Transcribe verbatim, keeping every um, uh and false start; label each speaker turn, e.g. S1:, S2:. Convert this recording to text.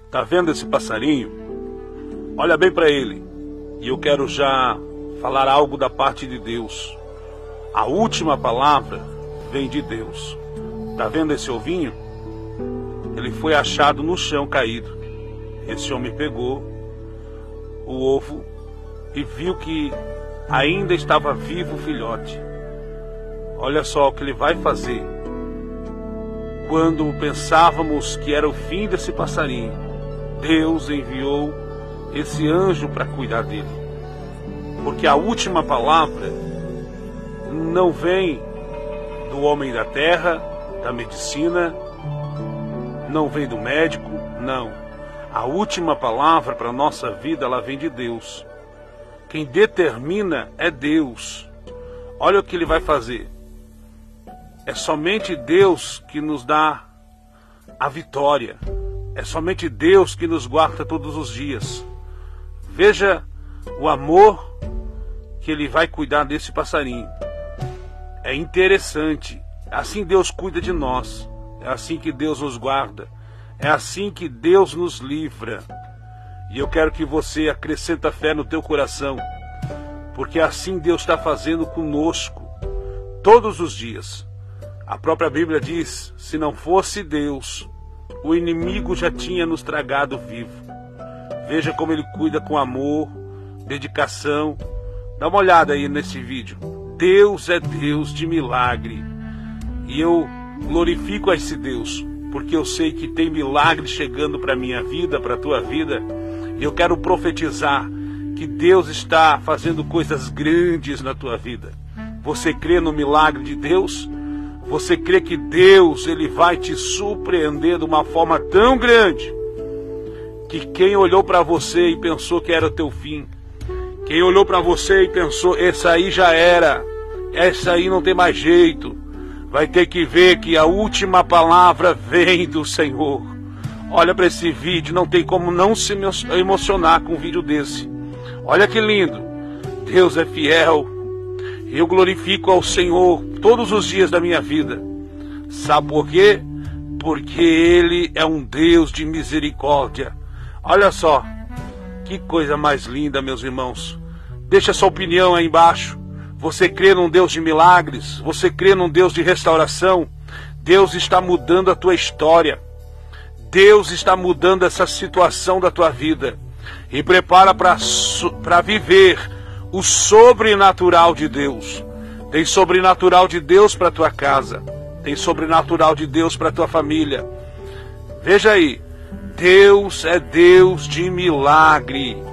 S1: Tá vendo esse passarinho? Olha bem para ele. E eu quero já falar algo da parte de Deus. A última palavra vem de Deus. Tá vendo esse ovinho? Ele foi achado no chão caído. Esse homem pegou o ovo e viu que ainda estava vivo o filhote. Olha só o que ele vai fazer. Quando pensávamos que era o fim desse passarinho, Deus enviou esse anjo para cuidar dele. Porque a última palavra não vem do homem da terra, da medicina, não vem do médico, não. A última palavra para a nossa vida, ela vem de Deus. Quem determina é Deus. Olha o que ele vai fazer. É somente Deus que nos dá a vitória. É somente Deus que nos guarda todos os dias. Veja o amor que ele vai cuidar desse passarinho. É interessante. Assim Deus cuida de nós. É assim que Deus nos guarda. É assim que Deus nos livra. E eu quero que você acrescente fé no teu coração. Porque assim Deus está fazendo conosco. Todos os dias. A própria Bíblia diz, se não fosse Deus, o inimigo já tinha nos tragado vivo. Veja como ele cuida com amor, dedicação. Dá uma olhada aí nesse vídeo. Deus é Deus de milagre. E eu glorifico a esse Deus, porque eu sei que tem milagre chegando para a minha vida, para a tua vida. E eu quero profetizar que Deus está fazendo coisas grandes na tua vida. Você crê no milagre de Deus? Você crê que Deus ele vai te surpreender de uma forma tão grande que quem olhou para você e pensou que era o teu fim, quem olhou para você e pensou, essa aí já era, essa aí não tem mais jeito, vai ter que ver que a última palavra vem do Senhor. Olha para esse vídeo, não tem como não se emocionar com um vídeo desse. Olha que lindo, Deus é fiel. Eu glorifico ao Senhor todos os dias da minha vida. Sabe por quê? Porque Ele é um Deus de misericórdia. Olha só, que coisa mais linda, meus irmãos. Deixa sua opinião aí embaixo. Você crê num Deus de milagres? Você crê num Deus de restauração? Deus está mudando a tua história. Deus está mudando essa situação da tua vida. E prepara para viver o sobrenatural de Deus. Tem sobrenatural de Deus para tua casa. Tem sobrenatural de Deus para tua família. Veja aí. Deus é Deus de milagre.